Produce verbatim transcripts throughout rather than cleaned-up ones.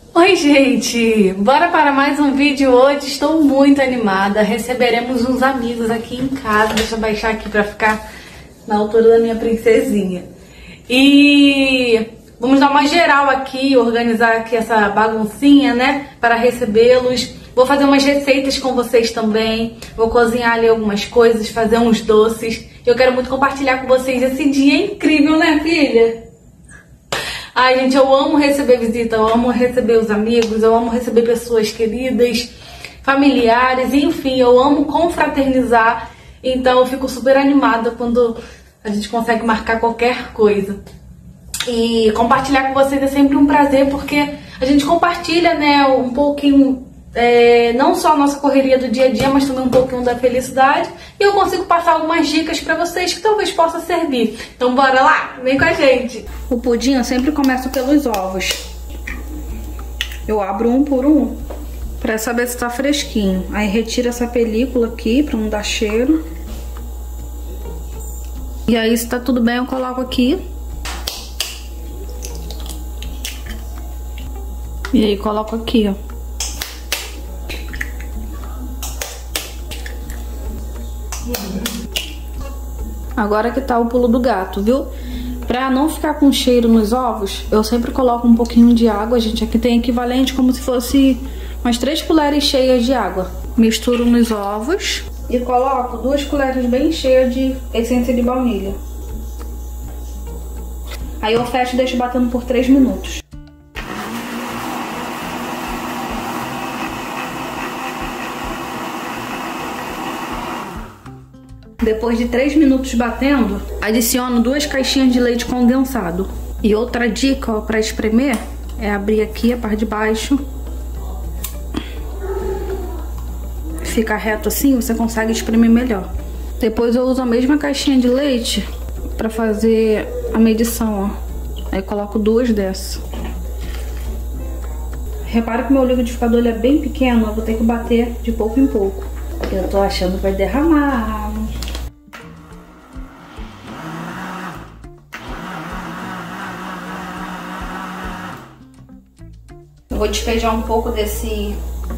Oi gente, bora para mais um vídeo hoje. Estou muito animada, receberemos uns amigos aqui em casa. Deixa eu baixar aqui para ficar na altura da minha princesinha. E vamos dar uma geral aqui, organizar aqui essa baguncinha, né, para recebê-los. Vou fazer umas receitas com vocês também, vou cozinhar ali algumas coisas, fazer uns doces. Eu quero muito compartilhar com vocês esse dia incrível, né, filha? Ai, gente, eu amo receber visita, eu amo receber os amigos, eu amo receber pessoas queridas, familiares, enfim, eu amo confraternizar. Então eu fico super animada quando a gente consegue marcar qualquer coisa. E compartilhar com vocês é sempre um prazer, porque a gente compartilha, né, um pouquinho, é, não só a nossa correria do dia a dia, mas também um pouquinho da felicidade. E eu consigo passar algumas dicas pra vocês que talvez possa servir. Então bora lá, vem com a gente. O pudim eu sempre começo pelos ovos. Eu abro um por um pra saber se tá fresquinho. Aí retiro essa película aqui pra não dar cheiro. E aí, se tá tudo bem, eu coloco aqui. E aí coloco aqui, ó. Agora que tá o pulo do gato, viu? Pra não ficar com cheiro nos ovos, eu sempre coloco um pouquinho de água. Gente, aqui tem equivalente como se fosse umas três colheres cheias de água. Misturo nos ovos e coloco duas colheres bem cheias de essência de baunilha. Aí eu fecho e deixo batendo por três minutos. Depois de três minutos batendo, adiciono duas caixinhas de leite condensado. E outra dica, ó, para espremer é abrir aqui a parte de baixo. Fica reto assim, você consegue espremer melhor. Depois eu uso a mesma caixinha de leite para fazer a medição, ó. Aí coloco duas dessas. Repara que meu liquidificador ele é bem pequeno, eu vou ter que bater de pouco em pouco. Eu tô achando que vai derramar. Eu vou despejar um pouco desse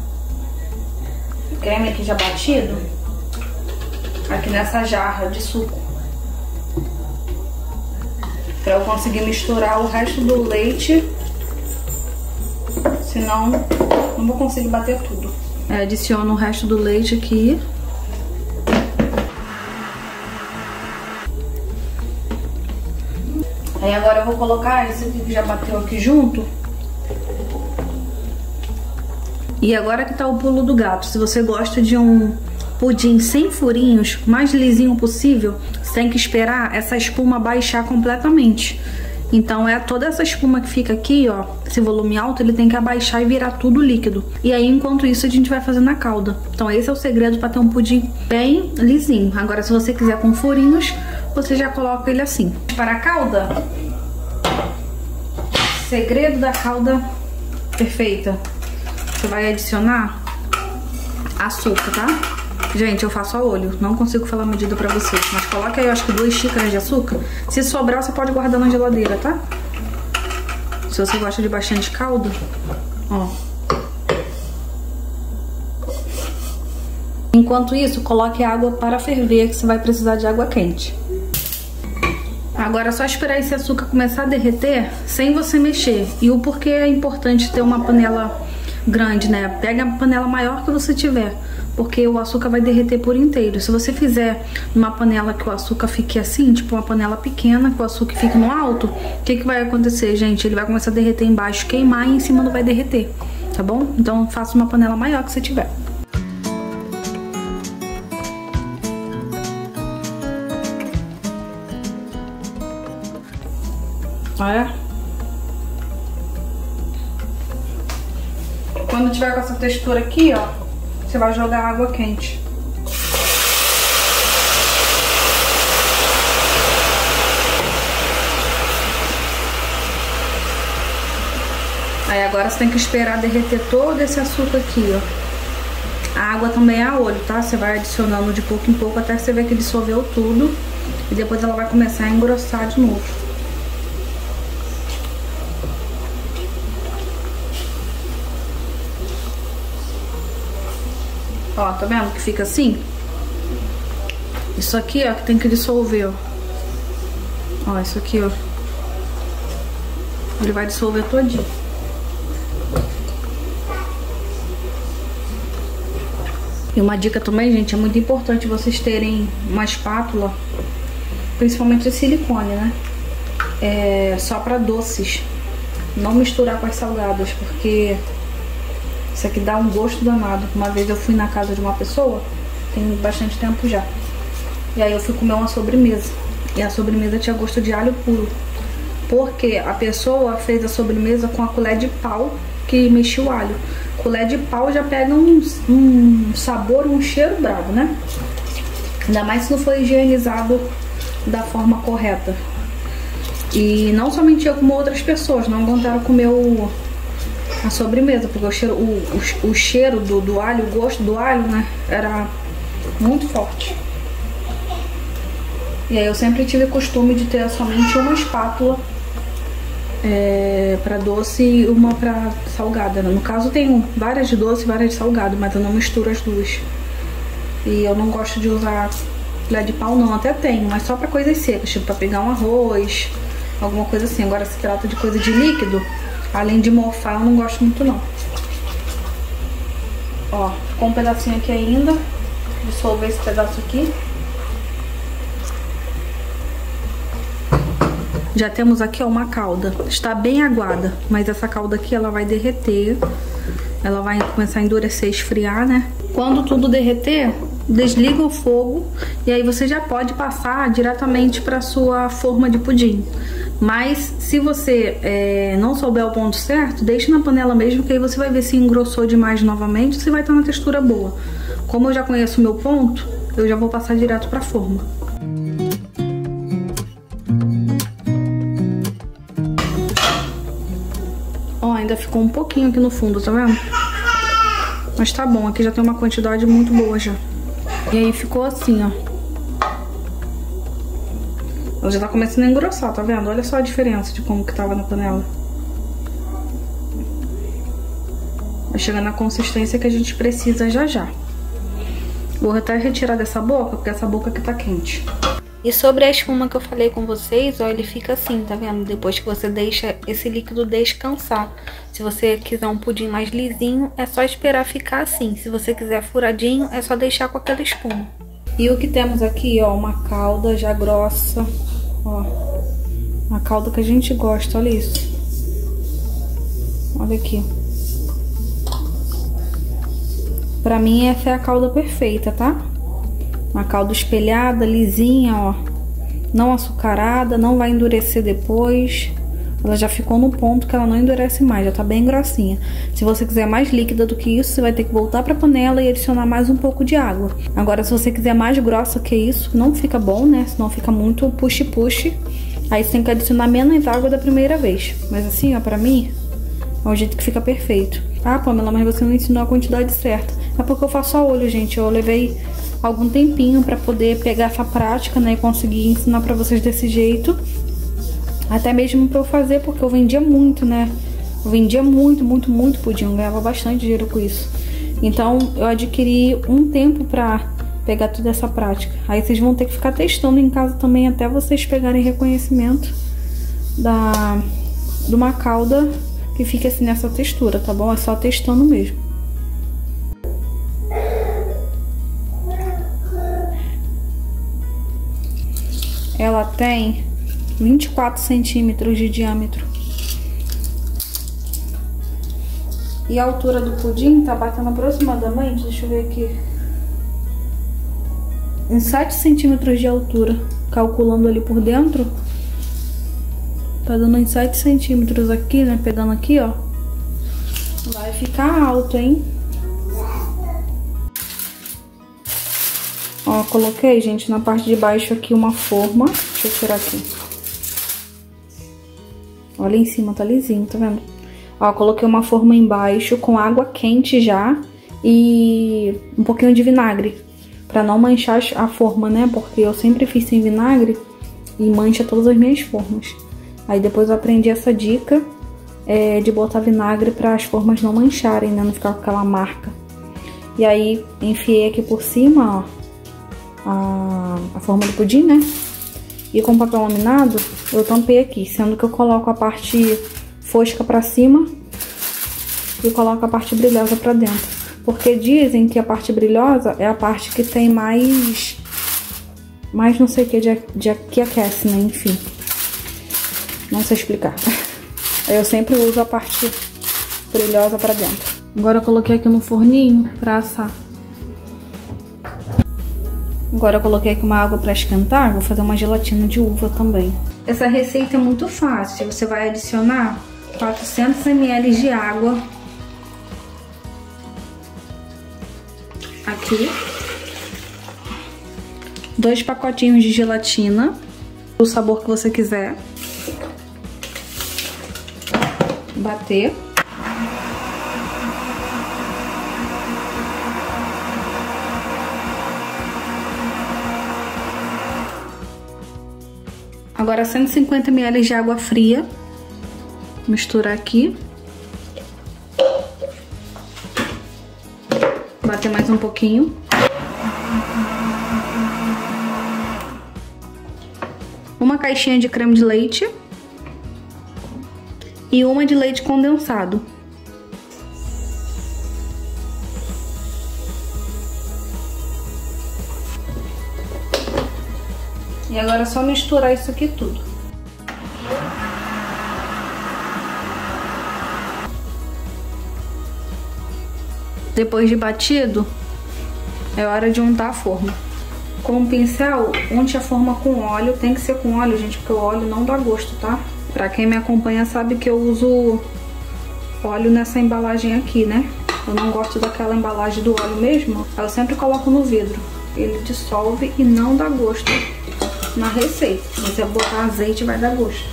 creme aqui já batido aqui nessa jarra de suco, para eu conseguir misturar o resto do leite, senão não vou conseguir bater tudo. É, adiciono o resto do leite aqui. Aí agora eu vou colocar esse aqui que já bateu aqui junto. E agora que tá o pulo do gato, se você gosta de um pudim sem furinhos, mais lisinho possível, você tem que esperar essa espuma baixar completamente. Então é toda essa espuma que fica aqui, ó, esse volume alto, ele tem que abaixar e virar tudo líquido. E aí, enquanto isso, a gente vai fazendo a calda. Então esse é o segredo para ter um pudim bem lisinho. Agora, se você quiser com furinhos, você já coloca ele assim. Para a calda, segredo da calda perfeita. Você vai adicionar açúcar, tá? Gente, eu faço a olho, não consigo falar a medida pra vocês. Mas coloca aí, eu acho que duas xícaras de açúcar. Se sobrar, você pode guardar na geladeira, tá? Se você gosta de bastante caldo, ó. Enquanto isso, coloque água para ferver, que você vai precisar de água quente. Agora é só esperar esse açúcar começar a derreter sem você mexer. E o porquê é importante ter uma panela grande, né? Pega a panela maior que você tiver, porque o açúcar vai derreter por inteiro. Se você fizer numa panela que o açúcar fique assim, tipo uma panela pequena, que o açúcar fique no alto, o que que vai acontecer, gente? Ele vai começar a derreter embaixo, queimar, e em cima não vai derreter, tá bom? Então faça uma panela maior que você tiver. Olha. Quando tiver com essa textura aqui, ó, você vai jogar água quente. Aí agora você tem que esperar derreter todo esse açúcar aqui, ó. A água também é a olho, tá? Você vai adicionando de pouco em pouco até você ver que dissolveu tudo. E depois ela vai começar a engrossar de novo. Ó, tá vendo que fica assim? Isso aqui, ó, que tem que dissolver, ó. Ó, isso aqui, ó. Ele vai dissolver todinho. E uma dica também, gente, é muito importante vocês terem uma espátula, principalmente de silicone, né? É, só pra doces. Não misturar com as salgadas, porque isso aqui dá um gosto danado. Uma vez eu fui na casa de uma pessoa, tem bastante tempo já. E aí eu fui comer uma sobremesa. E a sobremesa tinha gosto de alho puro. Porque a pessoa fez a sobremesa com a colher de pau que mexia o alho. Colher de pau já pega um, um sabor, um cheiro bravo, né? Ainda mais se não for higienizado da forma correta. E não somente eu, como outras pessoas não aguentaram comer o, a sobremesa, porque o cheiro, o, o, o cheiro do, do alho, o gosto do alho, né, era muito forte. E aí eu sempre tive o costume de ter somente uma espátula é, para doce e uma para salgada, né? No caso tem várias de doce e várias de salgado, mas eu não misturo as duas. E eu não gosto de usar colher de pau não, até tenho, mas só para coisas secas, tipo para pegar um arroz, alguma coisa assim. Agora se trata de coisa de líquido, além de mofar, eu não gosto muito não. Ó, ficou um pedacinho aqui ainda. Dissolver esse pedaço aqui. Já temos aqui, ó, uma calda. Está bem aguada, mas essa calda aqui ela vai derreter. Ela vai começar a endurecer, esfriar, né? Quando tudo derreter, desliga o fogo e aí você já pode passar diretamente para sua forma de pudim. Mas se você é, não souber o ponto certo, deixe na panela mesmo, que aí você vai ver se engrossou demais novamente, se vai estar na textura boa. Como eu já conheço o meu ponto, eu já vou passar direto para a forma. Ó, ainda ficou um pouquinho aqui no fundo, tá vendo? Mas tá bom, aqui já tem uma quantidade muito boa já. E aí ficou assim, ó. Ela já tá começando a engrossar, tá vendo? Olha só a diferença de como que tava na panela. Vai chegar na consistência que a gente precisa já já. Vou até retirar dessa boca, porque essa boca aqui tá quente. E sobre a espuma que eu falei com vocês, ó, ele fica assim, tá vendo? Depois que você deixa esse líquido descansar. Se você quiser um pudim mais lisinho, é só esperar ficar assim. Se você quiser furadinho, é só deixar com aquela espuma. E o que temos aqui, ó, uma calda já grossa, ó. Uma calda que a gente gosta, olha isso. Olha aqui. Pra mim, essa é a calda perfeita, tá? Uma calda espelhada, lisinha, ó. Não açucarada, não vai endurecer depois. Ela já ficou no ponto que ela não endurece mais, já tá bem grossinha. Se você quiser mais líquida do que isso, você vai ter que voltar pra panela e adicionar mais um pouco de água. Agora, se você quiser mais grossa que isso, não fica bom, né? Senão fica muito push-push. Aí você tem que adicionar menos água da primeira vez. Mas assim, ó, pra mim, é o jeito que fica perfeito. Ah, Pamela, mas você não ensinou a quantidade certa. É porque eu faço a olho, gente. Eu levei algum tempinho pra poder pegar essa prática, né? E conseguir ensinar pra vocês desse jeito. Até mesmo pra eu fazer, porque eu vendia muito, né? Eu vendia muito, muito, muito pudim. Eu ganhava bastante dinheiro com isso. Então, eu adquiri um tempo pra pegar toda essa prática. Aí vocês vão ter que ficar testando em casa também, até vocês pegarem reconhecimento da, de uma calda que fica assim nessa textura, tá bom? É só testando mesmo. Ela tem vinte e quatro centímetros de diâmetro. E a altura do pudim tá batendo aproximadamente, deixa eu ver aqui, em sete centímetros de altura. Calculando ali por dentro, tá dando em sete centímetros aqui, né? Pegando aqui, ó. Vai ficar alto, hein? Ó, coloquei, gente, na parte de baixo aqui uma forma. Deixa eu tirar aqui. Olha em cima, tá lisinho, tá vendo? Ó, coloquei uma forma embaixo com água quente já e um pouquinho de vinagre, pra não manchar a forma, né? Porque eu sempre fiz sem vinagre e mancha todas as minhas formas. Aí depois eu aprendi essa dica é, de botar vinagre para as formas não mancharem, né? Não ficar com aquela marca. E aí, enfiei aqui por cima, ó, a, a forma do pudim, né? E com papel laminado, eu tampei aqui, sendo que eu coloco a parte fosca pra cima e coloco a parte brilhosa pra dentro. Porque dizem que a parte brilhosa é a parte que tem mais... mais não sei o que, de, de, que aquece, né? Enfim. Não sei explicar. Aí eu sempre uso a parte brilhosa pra dentro. Agora eu coloquei aqui no forninho pra assar. Agora eu coloquei aqui uma água pra esquentar. Vou fazer uma gelatina de uva também. Essa receita é muito fácil. Você vai adicionar quatrocentos mililitros de água aqui. Dois pacotinhos de gelatina, do sabor que você quiser. Bater. Agora cento e cinquenta mililitros de água fria. Misturar aqui. Bater mais um pouquinho. Uma caixinha de creme de leite. E uma de leite condensado. E agora é só misturar isso aqui tudo. Depois de batido, é hora de untar a forma. Com um pincel, unte a forma com óleo. Tem que ser com óleo, gente, porque o óleo não dá gosto, tá? Pra quem me acompanha sabe que eu uso óleo nessa embalagem aqui, né? Eu não gosto daquela embalagem do óleo mesmo. Eu sempre coloco no vidro. Ele dissolve e não dá gosto na receita. Se você botar azeite, vai dar gosto.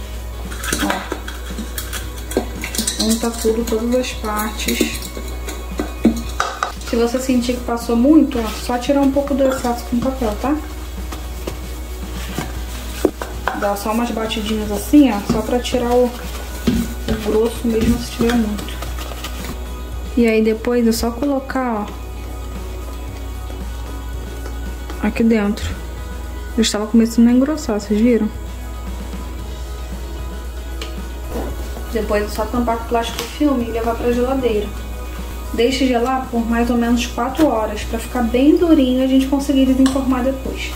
Ó. Unta tudo, todas as partes. Se você sentir que passou muito, ó, só tirar um pouco do excesso com papel, tá? Dá só umas batidinhas assim, ó, só pra tirar o, o grosso mesmo se tiver muito. E aí depois é só colocar, ó, aqui dentro. Eu estava começando a engrossar, vocês viram? Depois é só tampar com plástico filme e levar pra geladeira. Deixe gelar por mais ou menos quatro horas, pra ficar bem durinho e a gente conseguir desenformar depois.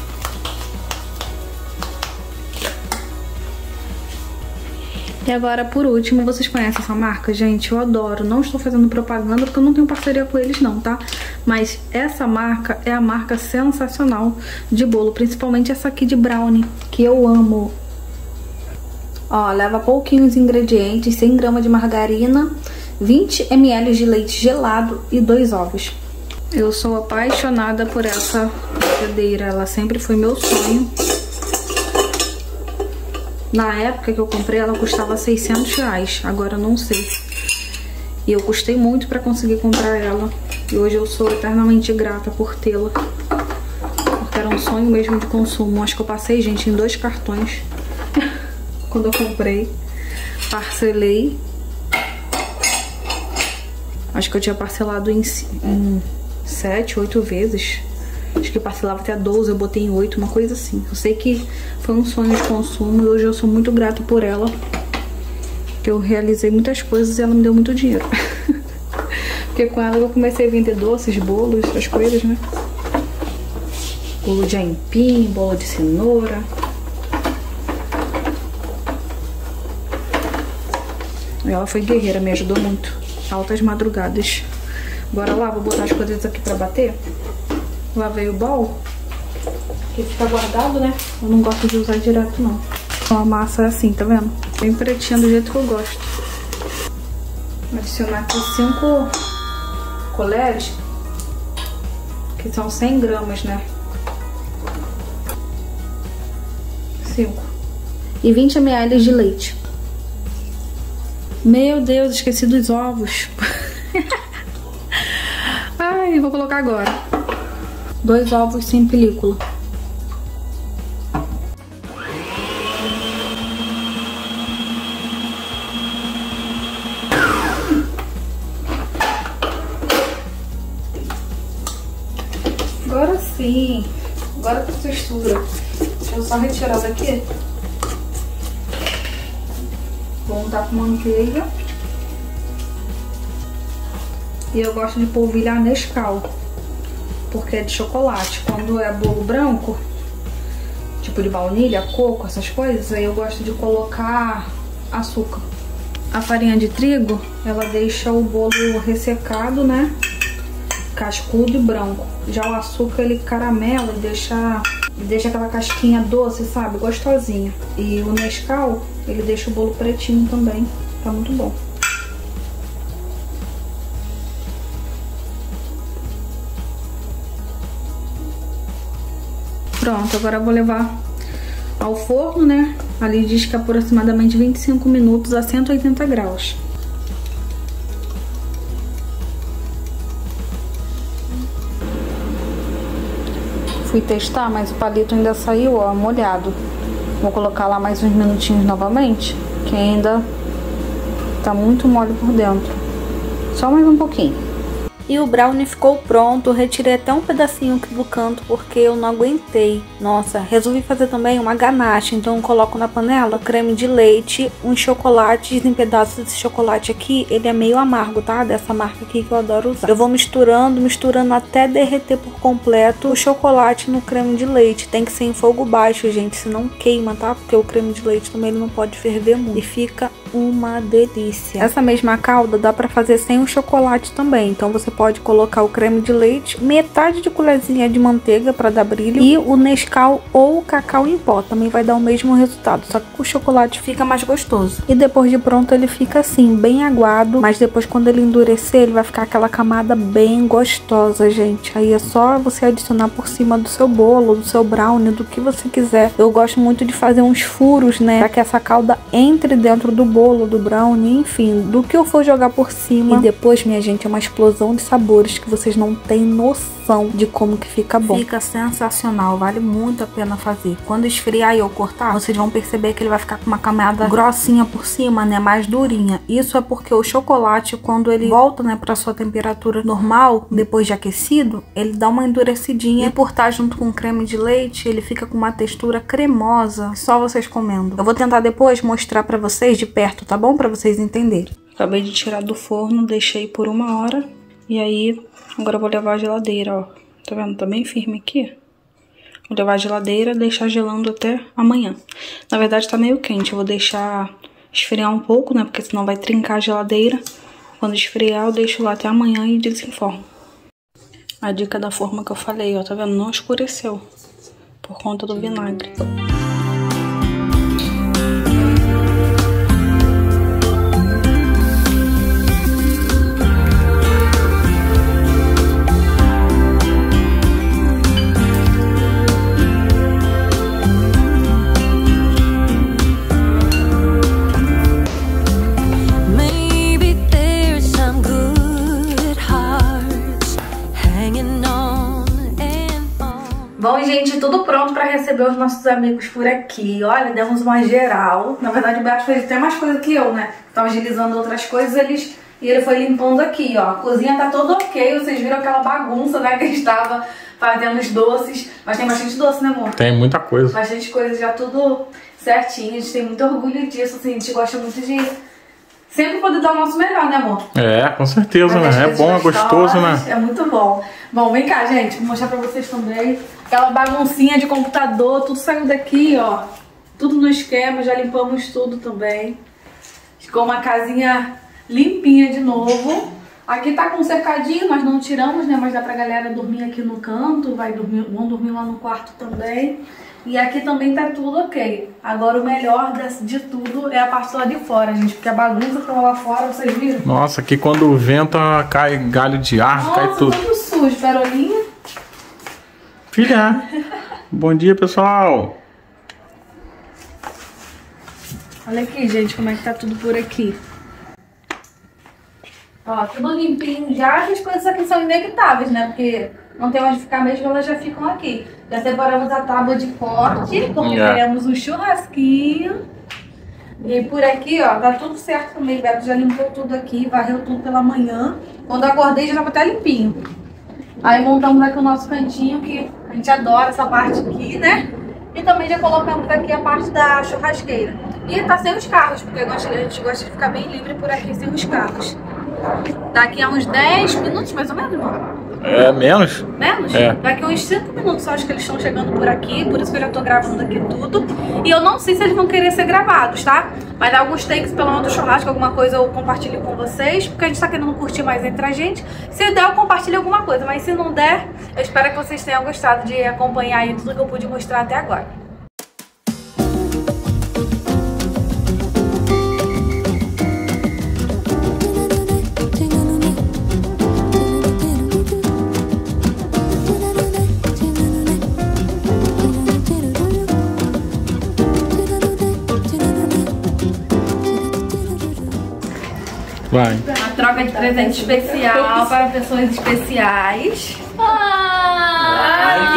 E agora, por último, vocês conhecem essa marca? Gente, eu adoro. Não estou fazendo propaganda porque eu não tenho parceria com eles não, tá? Mas essa marca é a marca sensacional de bolo. Principalmente essa aqui de brownie, que eu amo. Ó, leva pouquinhos ingredientes, cem gramas de margarina, vinte mililitros de leite gelado e dois ovos. Eu sou apaixonada por essa batedeira. Ela sempre foi meu sonho. Na época que eu comprei, ela custava seiscentos reais. Agora eu não sei. E eu custei muito pra conseguir comprar ela. E hoje eu sou eternamente grata por tê-la. Porque era um sonho mesmo de consumo. Acho que eu passei, gente, em dois cartões. Quando eu comprei. Parcelei. Acho que eu tinha parcelado em, em sete, oito vezes. Acho que parcelava até doze, eu botei em oito, uma coisa assim. Eu sei que foi um sonho de consumo e hoje eu sou muito grata por ela. Que eu realizei muitas coisas e ela me deu muito dinheiro. Porque com ela eu comecei a vender doces, bolos, essas coisas, né? Bolo de aipim, bolo de cenoura. Ela foi guerreira, me ajudou muito. Altas madrugadas. Bora lá, vou botar as coisas aqui pra bater. Lavei o bowl, que fica guardado, né? Eu não gosto de usar direto, não. Então a massa é assim, tá vendo? Bem pretinha, do jeito que eu gosto. Vou adicionar aqui cinco colheres, que são cem gramas, né? cinco. E vinte mililitros de leite. Meu Deus, esqueci dos ovos. Ai, vou colocar agora. Dois ovos sem película. Sim, agora com textura. Deixa eu só retirar daqui. Vou untar com manteiga. E eu gosto de polvilhar Nescau, porque é de chocolate. Quando é bolo branco, tipo de baunilha, coco, essas coisas, aí eu gosto de colocar açúcar. A farinha de trigo, ela deixa o bolo ressecado, né? Cascudo e branco. Já o açúcar, ele caramela e deixa, deixa aquela casquinha doce, sabe? Gostosinha. E o Nescau, ele deixa o bolo pretinho também. Tá muito bom. Pronto, agora eu vou levar ao forno, né? Ali diz que é aproximadamente vinte e cinco minutos a cento e oitenta graus. Fui testar, mas o palito ainda saiu, ó, molhado. Vou colocar lá mais uns minutinhos novamente, que ainda tá muito mole por dentro. Só mais um pouquinho. E o brownie ficou pronto, retirei até um pedacinho aqui do canto porque eu não aguentei. Nossa, resolvi fazer também uma ganache, então eu coloco na panela creme de leite, uns chocolates em pedaços desse chocolate aqui, ele é meio amargo, tá? Dessa marca aqui que eu adoro usar. Eu vou misturando, misturando até derreter por completo o chocolate no creme de leite. Tem que ser em fogo baixo, gente, senão queima, tá? Porque o creme de leite também ele não pode ferver muito. E fica uma delícia. Essa mesma calda dá pra fazer sem o chocolate também, então você pode colocar o creme de leite, metade de colherzinha de manteiga para dar brilho e o Nescau ou o cacau em pó, também vai dar o mesmo resultado, só que o chocolate fica mais gostoso. E depois de pronto ele fica assim, bem aguado, mas depois quando ele endurecer ele vai ficar aquela camada bem gostosa, gente. Aí é só você adicionar por cima do seu bolo, do seu brownie, do que você quiser. Eu gosto muito de fazer uns furos, né, para que essa calda entre dentro do bolo, do brownie, enfim, do que eu for jogar por cima. E depois, minha gente, é uma explosão de sabores que vocês não têm noção de como que fica bom. Fica sensacional, vale muito a pena fazer. Quando esfriar e eu cortar, vocês vão perceber que ele vai ficar com uma camada grossinha por cima, né, mais durinha. Isso é porque o chocolate, quando ele volta, né, para sua temperatura normal, depois de aquecido, ele dá uma endurecidinha. E por estar junto com o creme de leite, ele fica com uma textura cremosa, só vocês comendo. Eu vou tentar depois mostrar pra vocês de perto, tá bom? Pra vocês entenderem. Acabei de tirar do forno, deixei por uma hora. E aí, agora eu vou levar à geladeira, ó. Tá vendo? Tá bem firme aqui. Vou levar à geladeira, deixar gelando até amanhã. Na verdade, tá meio quente. Eu vou deixar esfriar um pouco, né? Porque senão vai trincar a geladeira. Quando esfriar, eu deixo lá até amanhã e desenformo. A dica da forma que eu falei, ó. Tá vendo? Não escureceu. Por conta do vinagre. Bom, gente, tudo pronto para receber os nossos amigos por aqui. Olha, demos uma geral. Na verdade, o Beto fez até mais coisa que eu, né? Tava agilizando outras coisas eles, e ele foi limpando aqui, ó. A cozinha tá toda ok. Vocês viram aquela bagunça, né? Que a gente tava fazendo os doces. Mas tem bastante doce, né, amor? Tem muita coisa. Bastante coisa, já tudo certinho. A gente tem muito orgulho disso, assim. A gente gosta muito de sempre poder dar o nosso melhor, né, amor? É, com certeza, né? É bom, é gostoso, né? É muito bom. Bom, vem cá, gente. Vou mostrar pra vocês também. Aquela baguncinha de computador, tudo saiu daqui, ó. Tudo no esquema, já limpamos tudo também. Ficou uma casinha limpinha de novo. Aqui tá com um cercadinho, nós não tiramos, né? Mas dá pra galera dormir aqui no canto. Vai dormir, vão dormir lá no quarto também. E aqui também tá tudo ok. Agora o melhor de, de tudo é a parte lá de fora, gente. Porque a bagunça que tava lá fora, vocês viram? Nossa, aqui quando venta cai galho de árvore, Nossa, cai tudo. tudo sujo, Perolinha. Filha, bom dia, pessoal. Olha aqui, gente, como é que tá tudo por aqui. Ó, tudo limpinho já. As coisas aqui são inevitáveis, né? Porque não tem onde ficar mesmo, elas já ficam aqui. Já separamos a tábua de corte, porque Yeah. queremos um churrasquinho. E por aqui, ó, tá tudo certo também. Beto já limpou tudo aqui, varreu tudo pela manhã. Quando eu acordei já tava até limpinho. Aí montamos aqui o nosso cantinho, que a gente adora essa parte aqui, né? E também já colocamos aqui a parte da churrasqueira. E tá sem os carros, porque a gente gosta de ficar bem livre por aqui sem os carros. Daqui a uns dez minutos, mais ou menos, mano. É, menos? Menos? É. Daqui a uns cinco minutos, só acho que eles estão chegando por aqui, por isso que eu já tô gravando aqui tudo. E eu não sei se eles vão querer ser gravados, tá? Vai dar alguns takes pelo menos do churrasco, alguma coisa eu compartilho com vocês, porque a gente tá querendo curtir mais entre a gente. Se der, eu compartilho alguma coisa, mas se não der, eu espero que vocês tenham gostado de acompanhar aí tudo que eu pude mostrar até agora. Vai. Uma troca de presente especial para pessoas especiais. Ai, que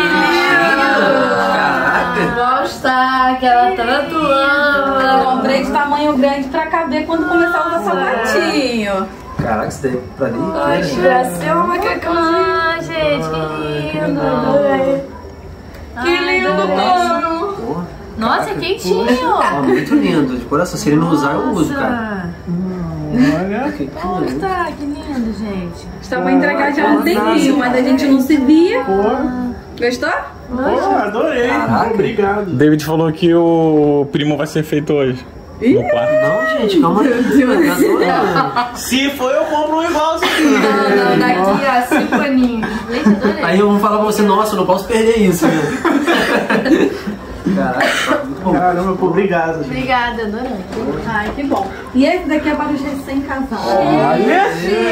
lindo! Mostra aquela tarantula. Eu comprei de tamanho grande para caber quando começar a usar sapatinho. Caraca, isso daí pra mim. Ai, que gracinha, macacãozinho. Gente, que lindo. Que lindo, mano. Nossa, é quentinho. Ó, muito lindo. De coração, se ele não usar, eu uso, cara. Olha. Que Nossa, que lindo, gente. Estava pra entregar já um tempinho, mas a gente não se via. Gostou? Pô, adorei. Caraca. Obrigado. David falou que o primo vai ser feito hoje. No quarto. Não, gente, calma aí. Eu adorei. Se for, eu compro um igual isso aqui. Não, não, daqui a cinco aninhos. Gente, adorei. Aí eu vou falar pra você, nossa, eu não posso perder isso, né? Caraca, tá muito bom. Caramba, pô, obrigado. Obrigada, adorei. Ai, que bom. E esse daqui é para os recém-casados. Olha.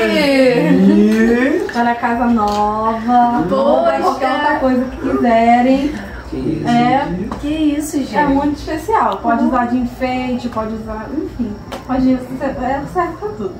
Para a casa nova. Poxa. Qualquer outra coisa que quiserem. Que isso. É, Que isso, gente. é muito especial. Pode usar de enfeite, pode usar, enfim. Pode é, serve pra tudo.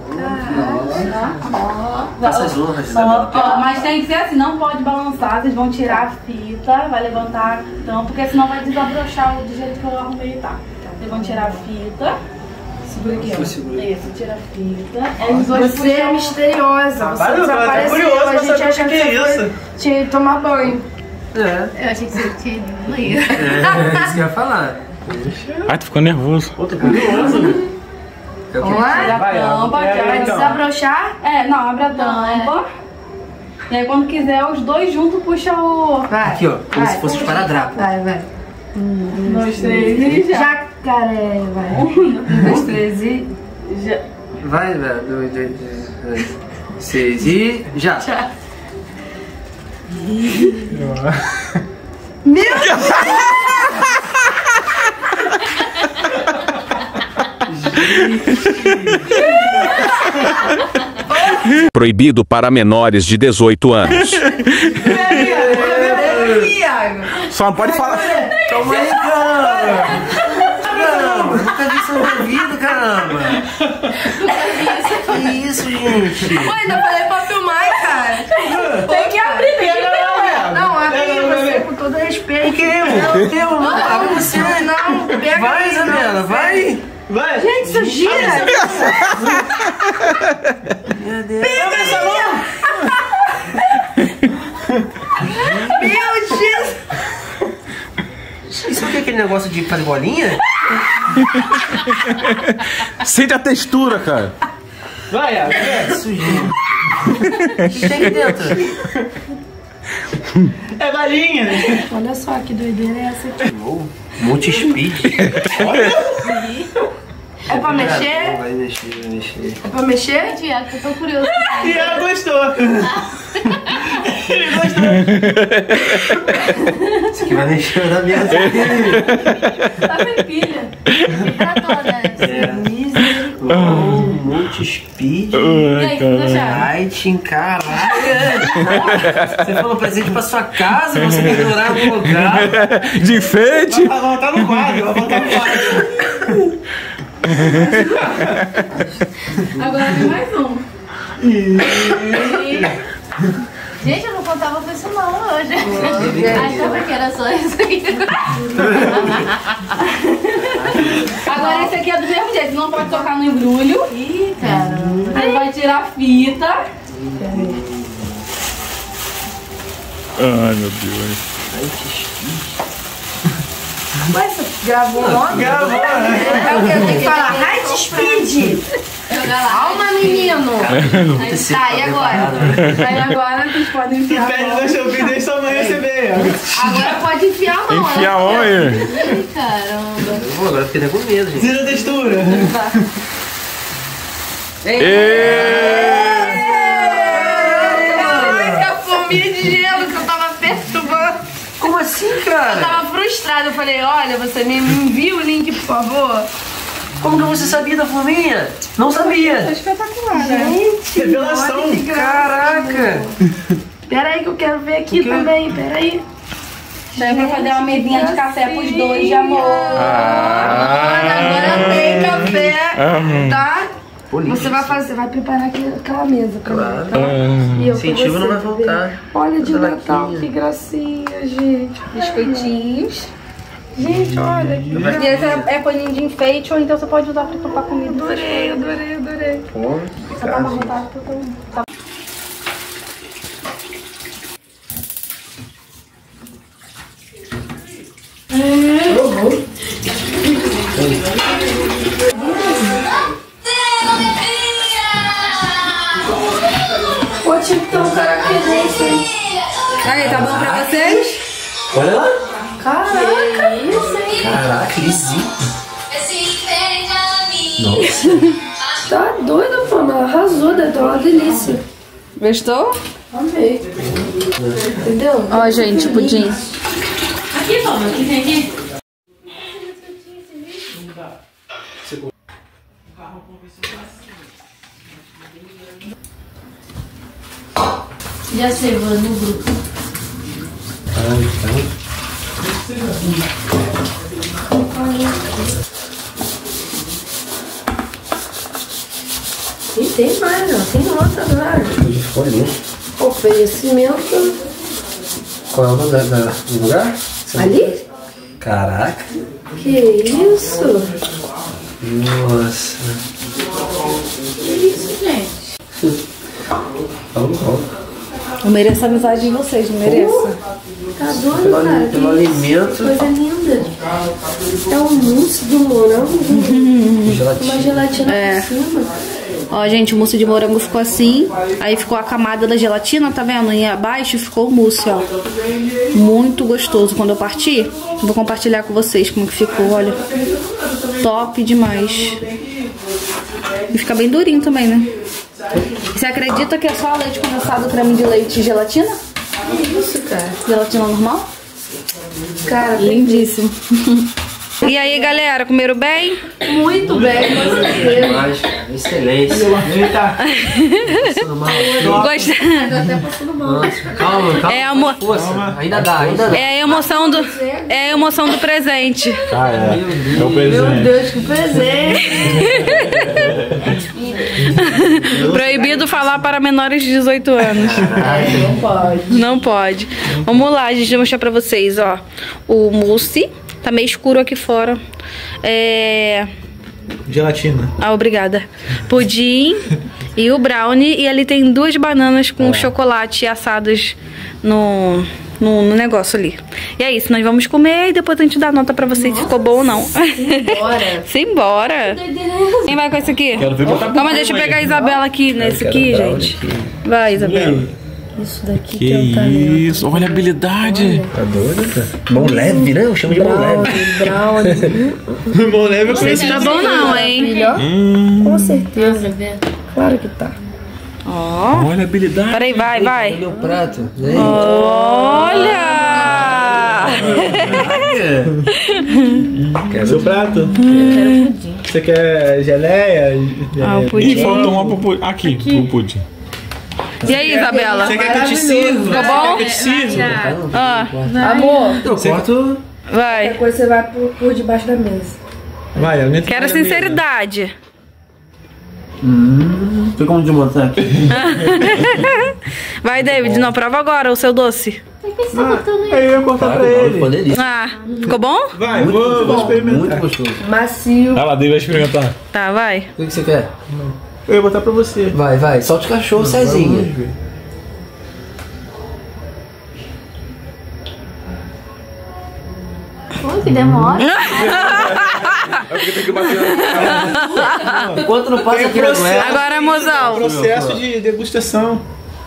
Faça as honras, Ó, né? ó, mas tem que ser assim, não pode balançar, vocês vão tirar a fita, vai levantar então, porque senão vai desabrochar do jeito que eu arrumei, tá? Vocês vão tirar a fita. Segura aqui, ó. Segura. Isso, tira a fita. Aí os dois Você é puxam. misteriosa. Você Rapaz, eu tô até desapareceu. curioso A pra gente saber o acha que que que é você isso. foi te tomar banho. É, Eu achei que você tinha ido no banheiro. é isso que eu ia falar. Ai, tu ficou nervoso. Pô, tô curioso. É o que? Vamos lá? Tira a Vai, tampa, abre tira aí, a então. Desabrochar? É, não, abre a Não, é. tampa. E aí quando quiser, os dois juntos puxam o... Vai. Aqui, ó, como Vai. se fosse esparadrapo. Vai, vai. Um, dois, três e já. Jacaré, vai. Um, dois, três e... já. Vai, velho. Dois, dois, dois, seis e já. Já. Proibido para menores de dezoito anos. Só não pode falar. Calma aí, caramba. Caramba, nunca vi isso na minha vida, caramba. Que isso, gente? Pô, ainda falei pra filmar, cara. Tem que abrir, tem que abrir. Não, abre você com todo respeito. O que, eu? Eu não, abre você. Não, pega Vai, aí, não. Isabela, vai. Vai. Gente, isso gira. Meu Deus. Meu Deus. Isso aqui é aquele negócio de fazer bolinha? Sente a textura, cara. Vai, Iago. Isso, gente. O que tem aqui dentro? É balinha. Olha só que doideira é essa aqui. Multispeed. É pra mexer? Vai mexer, vai mexer. É pra mexer? Tiago, eu tô curioso. E ela gostou. Isso aqui vai mexer na minha vida. Tá sem pilha. Pra todas. Oh, multispeed. E aí, o que vocês acharam? Lighting, caraca! Você falou presente pra sua casa, você pendurar em algum lugar. De enfeite. Vai botar no quadro, vai botar no quadro. Agora tem mais um. Gente, eu não contava com isso não hoje. Achava que era só isso aqui. Agora esse aqui é do mesmo jeito, não pode tocar no embrulho. Ih, caramba. Aí vai tirar a fita. Ai, meu Deus. Ué, você gravou ontem? Gravou, né? É o que eu tenho que falar? High speed! Calma, menino! Tá, e agora? Aí agora vocês podem enfiar a Pede mão. no seu vídeo, deixa sua mãe receber. Agora pode enfiar a mão. Enfia a mão aí. Ih, caramba. Pô, agora eu fiquei até com medo, gente. Tira a textura. Ai, a fominha de gelo que eu tava perturbando. Como assim, Eu cara? tava frustrada. Eu falei, olha, você me envia o link, por favor. Como que você sabia da fominha? Não sabia. Espetacular, né? Gente, Revelação. olha que graça. Caraca. Pera aí que eu quero ver aqui também, pera aí. Daí pra fazer uma mesinha de café pros dois de amor. Olha, agora tem café, Ah, tá? Bonito. Você vai fazer, vai preparar aquele- aquela mesa pra mim, tá? ah. E eu com Incentivo você, não vai bebê. faltar. Olha de Toda Natal, vaquinha. que gracinha, gente. Biscoitinhos. Gente, olha. E esse é, é paninho de enfeite, ou então você pode usar pra topar comida. Adorei, adorei, adorei. Pô, Só pra amarrotar tudo. Tá. Pô, tinha que ter um cara aqui desse, hein? Aí, tá bom pra vocês? olha lá. Caraca, isso, hein? Caraca, lisinho. Tá doido, mano. Arrasou, deve ter uma delícia. Gostou? Amei. Entendeu? Ó, gente, pudim. Aqui, toma, aqui, vem aqui. Já sei, vou no grupo. E tem mais, ó. Tem outra agora. Olha. Oferecimento. Qual é o nome da- da- do lugar? Ali? Caraca. Que isso? Nossa. Que isso, gente? Vamos, vamos. Eu mereço a amizade de vocês, não mereço? Tá doido, Pelo, cara? pelo Que alimento. coisa linda. É um mousse de morango. Uma gelatina É. por cima. Ó, gente, o mousse de morango ficou assim. Aí ficou a camada da gelatina, tá vendo? E abaixo ficou o mousse, ó. Muito gostoso. Quando eu partir, vou compartilhar com vocês como que ficou, olha. Top demais. E fica bem durinho também, né? Você acredita que é só leite condensado, creme de leite e gelatina? Que isso, cara? Gelatina normal? Cara, Lindíssimo. E aí, galera, comeram bem? muito bem, com certeza. Mágica, excelência. Eita. Passando mal. Gostaram? Até passando mal. Nossa, calma, calma. É, amor. Força. Ainda dá, ainda dá. É a emoção do, é a emoção do presente. Ah, é. É o Meu presente. Deus, que presente. Proibido falar para menores de dezoito anos. Não pode. Não pode. Vamos lá, gente, vou mostrar pra vocês, ó. O mousse tá meio escuro aqui fora. É... Gelatina. Ah, obrigada. Pudim e o brownie. E ali tem duas bananas com chocolate assadas no, no, no negócio ali. E é isso, nós vamos comer e depois a gente dá nota pra vocês se ficou bom ou não. Simbora. Simbora. Quem vai com esse aqui? Quero ver botar Calma, deixa eu pegar a Isabela aqui, nesse aqui, gente. Vai, Isabela. Isso daqui Que é um talento. isso, olha a habilidade. Tá doido, cara? Mão leve, né? Eu chamo de mão leve. Brownie, brownie. Bom, leve eu conheço. Tá bom não, hein? Melhor? Com certeza. Claro que tá. Ó. Olha a habilidade. Peraí, vai, vai. Meu prato. Né? Olha! Seu prato? Você quer geleia? Ah, o Ih, pudim. faltou uma pro pudim. Aqui, pro pudim. E aí, Isabela? Você quer que eu te sirva? Ficou bom? Quer que eu te sirva? Ó, Amor, Eu corto. vai. depois você vai por, por debaixo da mesa. Vai, eu nem tô Quero na mesa. sinceridade. Tem como desmontar aqui? Vai, David, não, prova agora o seu doce. Aí eu ia cortar pra ele. Ficou delícia. Ah, ficou bom? Vai, vou, vou experimentar. Muito gostoso. Macio. Vai lá, David vai experimentar. Tá, vai. O que que você quer? Eu ia botar pra você. Vai, vai. Solta o cachorro, Cezinha. Vamos ver. que demora. Enquanto não passa aqui processo. Agora, mozão. Processo de degustação.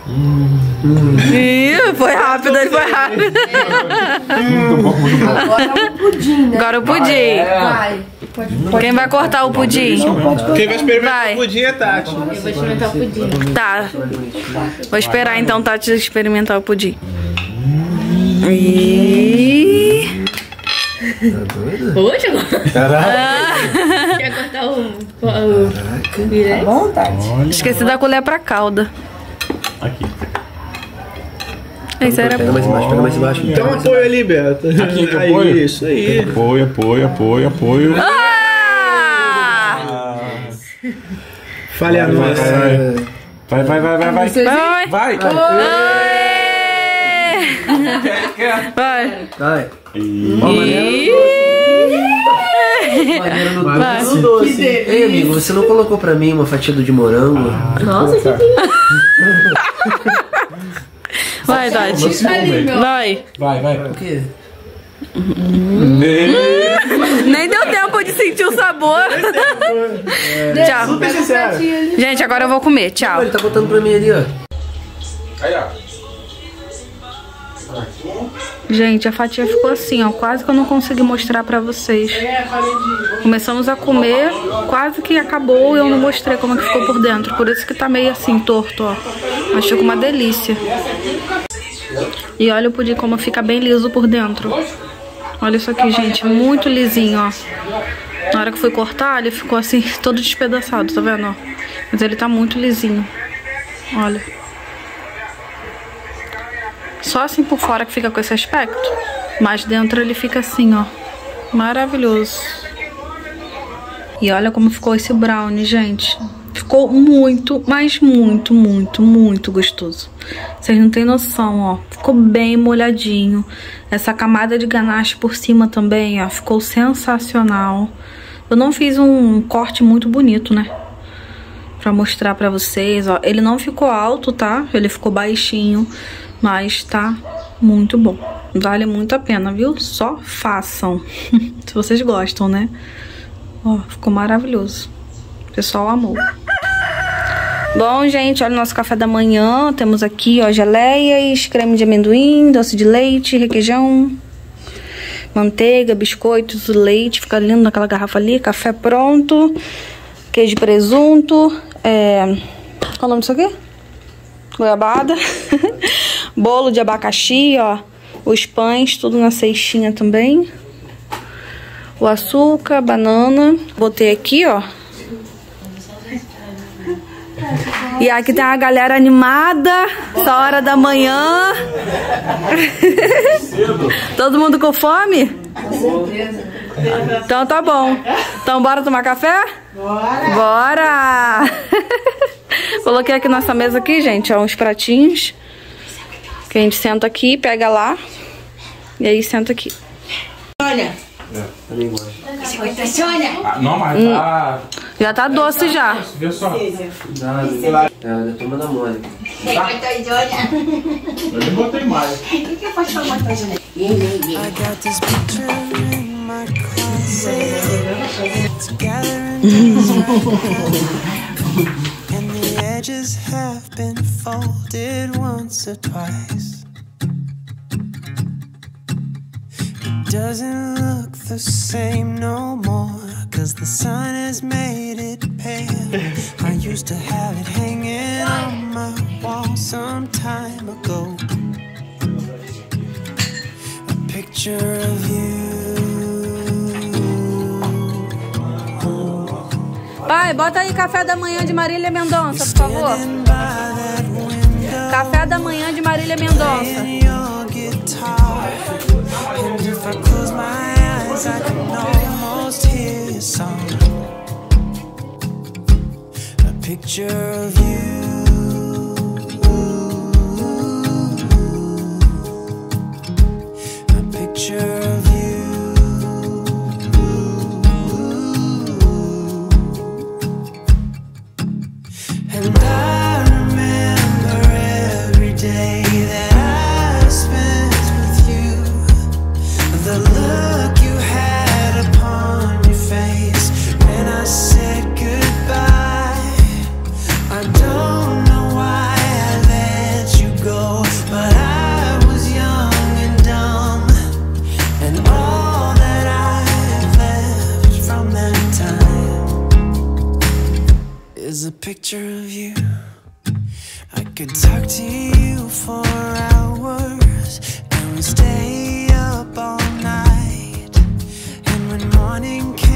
Ih, foi rápido, ele foi rápido. Agora o pudim, né? Agora o pudim. Vai. Pode, pode. Quem vai cortar o pudim? Quem vai experimentar Vai. o pudim é Tati. Eu vou experimentar o pudim. Tá. Vou esperar então Tati experimentar o pudim. E... Hoje agora? Quer cortar o... o... Tá bom, Tati? Esqueci da colher pra calda. Aqui. Isso era Pega mais embaixo, pega mais embaixo. Dá um apoio ali, Beto. Aqui, que Aí, apoio? isso aí. Apoio, apoio, apoio, apoio. Ah! Fale a Vai, nós. vai, vai, vai, vai, vai. Vai, vai. Vai. Vai. Vai. Vai. E... Maneira no Vai. doce. Ei, amigo, você não colocou pra mim uma fatia do de morango? Nossa, que Vai, Tati. Vai. Vai, vai. O quê? Nem deu tempo de sentir o sabor. Tchau. Super sincero. Gente, agora eu vou comer. Tchau. Ele tá botando pra mim ali, ó. Aí, ó. Gente, a fatia ficou assim, ó. Quase que eu não consegui mostrar pra vocês. Começamos a comer, quase que acabou e eu não mostrei como é que ficou por dentro. Por isso que tá meio assim, torto, ó. Mas ficou uma delícia. E olha o pudim como fica bem liso por dentro. Olha isso aqui, gente. Muito lisinho, ó. Na hora que fui cortar, ele ficou assim, todo despedaçado, tá vendo, ó? Mas ele tá muito lisinho. Olha. Só assim por fora que fica com esse aspecto. Mas dentro ele fica assim, ó. Maravilhoso. E olha como ficou esse brownie, gente. Ficou muito, mas muito, muito, muito gostoso. Vocês não têm noção, ó. Ficou bem molhadinho. Essa camada de ganache por cima também, ó. Ficou sensacional. Eu não fiz um corte muito bonito, né? Pra mostrar pra vocês, ó. Ele não ficou alto, tá? Ele ficou baixinho. Mas tá muito bom. Vale muito a pena, viu? Só façam. Se vocês gostam, né? Ó, ficou maravilhoso. O pessoal amou. Bom, gente, olha o nosso café da manhã. Temos aqui, ó, geleias, creme de amendoim, doce de leite, requeijão, manteiga, biscoitos, leite. Fica lindo naquela garrafa ali. Café pronto. Queijo de presunto. É... Qual o nome disso aqui? Goiabada. Bolo de abacaxi, ó. Os pães, tudo na cestinha também. O açúcar, banana. Botei aqui, ó. E aqui tem a galera animada. Essa hora da manhã. Todo mundo com fome? Com certeza. Então tá bom. Então bora tomar café? Bora! Bora! Coloquei aqui nessa mesa aqui, gente, ó, uns pratinhos. Que a gente senta aqui, pega lá. E aí senta aqui. Olha. É, também gosto. Você gosta, olha. Ah, não, mas hum. tá... Já tá doce já. Vê só. É, tô mandando mole. Você gosta, olha. Eu nem botei mais. O que eu posso falar mais, olha? I got this picture in my closet. And the edges have been folded once or twice. It doesn't look the same no more, 'cause the sun has made it pale. I used to have it hanging on my wall some time ago. A picture of you. Pai, bota aí café da manhã de Marília Mendonça, por favor. Café da manhã de Marília Mendonça. And I remember every day that I spent with you. The look you had picture of you. I could talk to you for hours, and we stay up all night. And when morning came,